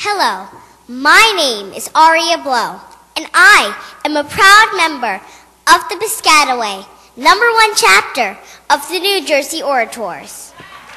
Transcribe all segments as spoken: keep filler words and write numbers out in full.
Hello, my name is Ariya, and I am a proud member of the Piscataway, number one chapter of the New Jersey Orators.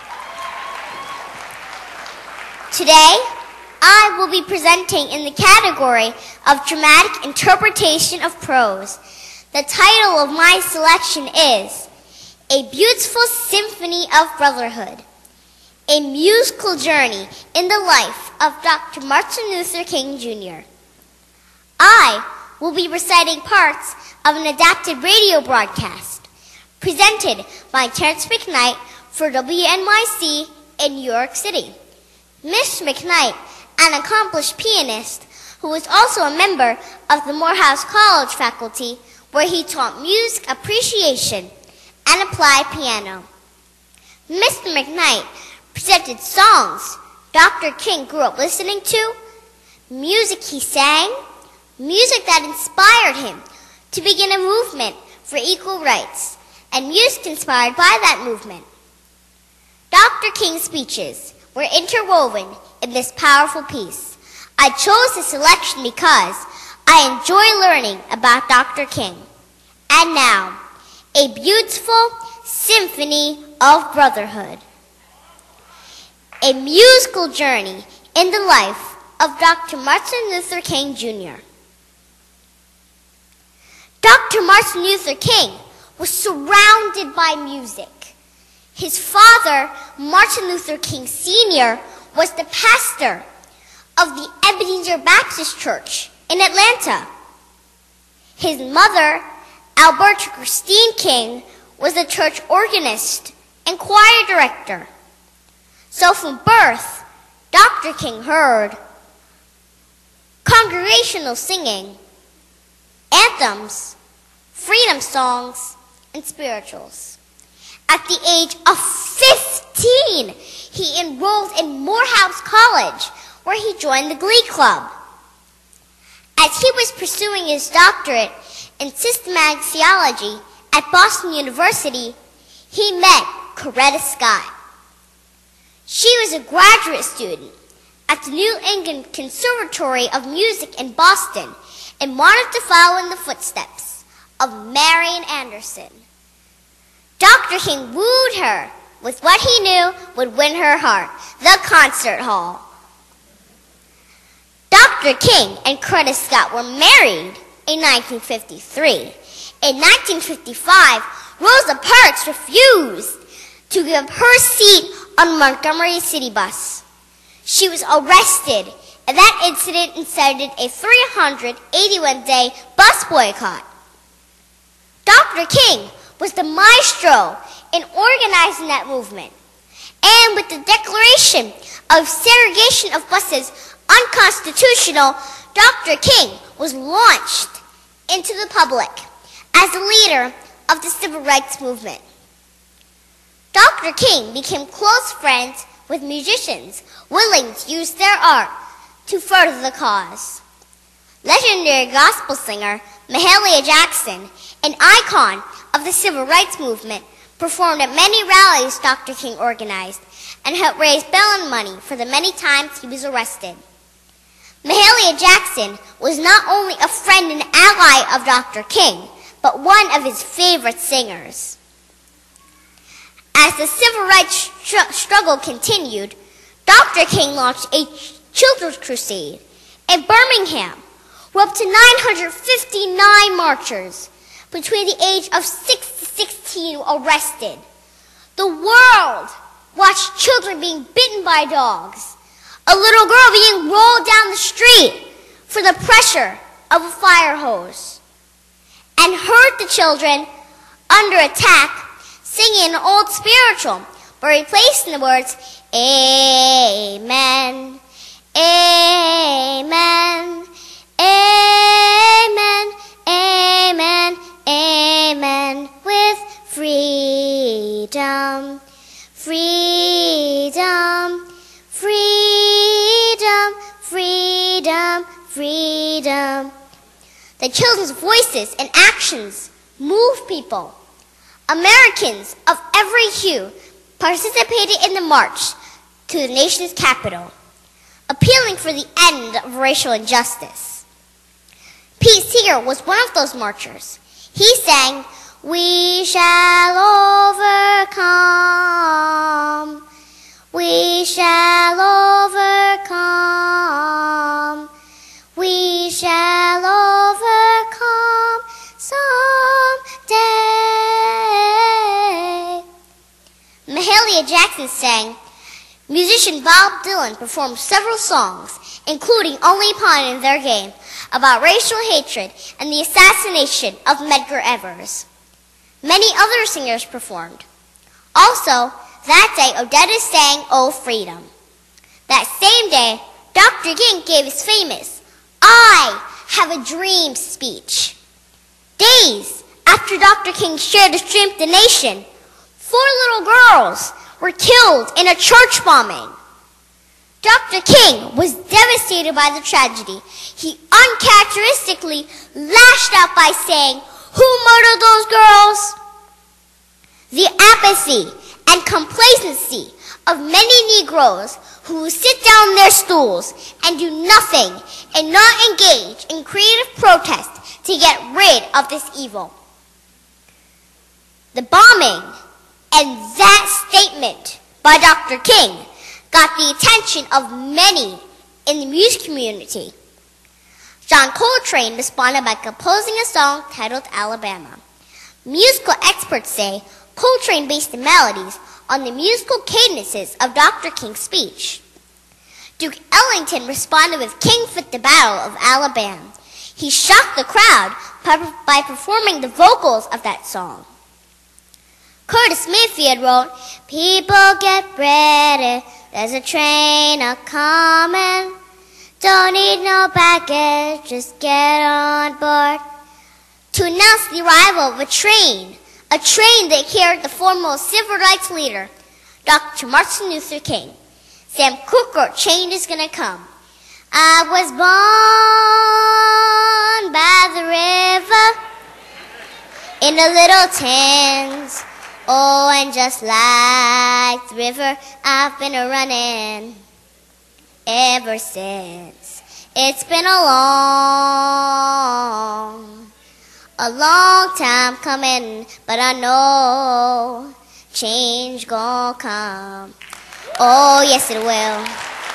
Today, I will be presenting in the category of dramatic interpretation of prose. The title of my selection is A Beautiful Symphony of Brotherhood, a musical journey in the life of Doctor Martin Luther King, Junior I will be reciting parts of an adapted radio broadcast presented by Terrance McKnight for W N Y C in New York City. Miss McKnight, an accomplished pianist who was also a member of the Morehouse College faculty, where he taught music appreciation and applied piano. Mister McKnight presented songs Doctor King grew up listening to, music he sang, music that inspired him to begin a movement for equal rights, and music inspired by that movement. Doctor King's speeches were interwoven in this powerful piece. I chose this selection because I enjoy learning about Doctor King. And now, a beautiful Symphony of Brotherhood, a musical journey in the life of Doctor Martin Luther King, Junior Doctor Martin Luther King was surrounded by music. His father, Martin Luther King, Senior, was the pastor of the Ebenezer Baptist Church in Atlanta. His mother, Alberta Christine King, was the church organist and choir director. So from birth, Doctor King heard congregational singing, anthems, freedom songs, and spirituals. At the age of fifteen, he enrolled in Morehouse College, where he joined the Glee Club. As he was pursuing his doctorate in systematic theology at Boston University, he met Coretta Scott. She was a graduate student at the New England Conservatory of Music in Boston and wanted to follow in the footsteps of Marian Anderson. Doctor King wooed her with what he knew would win her heart, the concert hall. Doctor King and Coretta Scott were married in nineteen fifty-three. In nineteen fifty-five, Rosa Parks refused to give her seat on Montgomery City bus. She was arrested, and that incident incited a three hundred eighty-one day bus boycott. Doctor King was the maestro in organizing that movement, and with the declaration of segregation of buses unconstitutional, Doctor King was launched into the public as the leader of the civil rights movement. Doctor King became close friends with musicians willing to use their art to further the cause. Legendary gospel singer Mahalia Jackson, an icon of the civil rights movement, performed at many rallies Doctor King organized and helped raise bail and money for the many times he was arrested. Mahalia Jackson was not only a friend and ally of Doctor King, but one of his favorite singers. As the civil rights str- struggle continued, Doctor King launched a children's crusade in Birmingham, where up to nine hundred fifty-nine marchers between the age of six to sixteen were arrested. The world watched children being bitten by dogs, a little girl being rolled down the street for the pressure of a fire hose, and heard the children under attack singing an old spiritual, but replacing the words, Amen, Amen, Amen, Amen, Amen, with freedom, freedom, freedom, freedom, freedom. The children's voices and actions move people. Americans of every hue participated in the march to the nation's capital. appealing for the end of racial injustice. Pete Seeger was one of those marchers. He sang, "We shall overcome, we shall overcome, we shall overcome someday." Mahalia Jackson sang. Musician Bob Dylan performed several songs, including Only a Pawn in Their Game, about racial hatred and the assassination of Medgar Evers. Many other singers performed. Also, that day, Odetta sang "Oh Freedom." That same day, Doctor King gave his famous "I Have a Dream" speech. Days after Doctor King shared his dream with the nation, four little girls were killed in a church bombing. Doctor King was devastated by the tragedy. He uncharacteristically lashed out by saying, "Who murdered those girls?" The apathy and complacency of many Negroes who sit down in their stools and do nothing and not engage in creative protest to get rid of this evil. The bombing and that statement by Doctor King got the attention of many in the music community. John Coltrane responded by composing a song titled "Alabama." Musical experts say Coltrane based the melodies on the musical cadences of Doctor King's speech. Duke Ellington responded with "King Fit the Battle of Alabama." He shocked the crowd by performing the vocals of that song. Curtis Mayfield wrote, "People get ready, there's a train a-comin'. Don't need no baggage, just get on board." To announce the arrival of a train, a train that carried the foremost civil rights leader, Doctor Martin Luther King. Sam Cooke wrote, "Change is gonna come." I was born by the river in a little tent. Oh, and just like the river, I've been a-running ever since. It's been a long, a long time coming, but I know change gon' come. Oh, yes it will.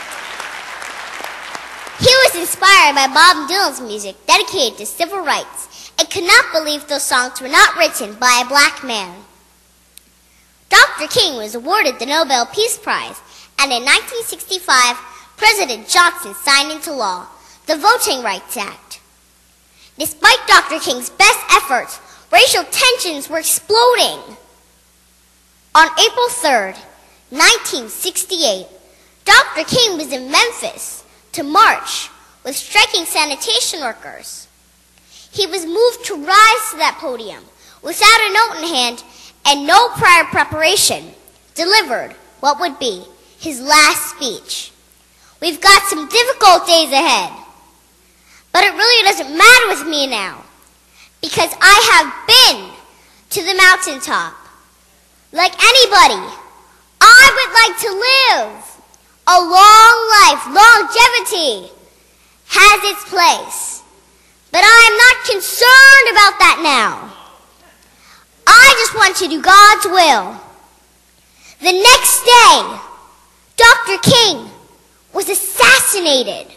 He was inspired by Bob Dylan's music dedicated to civil rights and could not believe those songs were not written by a black man. Doctor King was awarded the Nobel Peace Prize, and in nineteen sixty-five, President Johnson signed into law the Voting Rights Act. Despite Doctor King's best efforts, racial tensions were exploding. On April third, nineteen sixty-eight, Doctor King was in Memphis to march with striking sanitation workers. He was moved to rise to that podium without a note in hand and no prior preparation, delivered what would be his last speech. We've got some difficult days ahead, but it really doesn't matter with me now, because I have been to the mountaintop. Like anybody, I would like to live a long life. Longevity has its place, but I am not concerned about that now. I just want to do God's will. The next day, Doctor King was assassinated.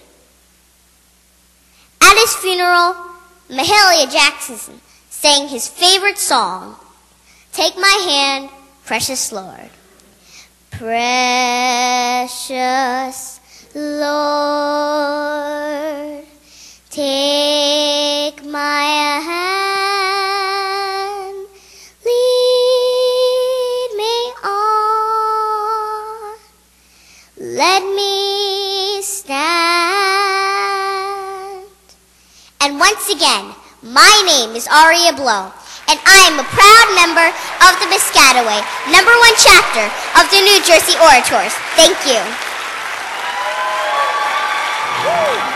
At his funeral, Mahalia Jackson sang his favorite song, "Take My Hand, Precious Lord." Precious Lord, take my hand, lead me on, let me stand. And once again, my name is Ariya Blow, and I am a proud member of the Piscataway, number one chapter of the New Jersey Orators. Thank you. Woo.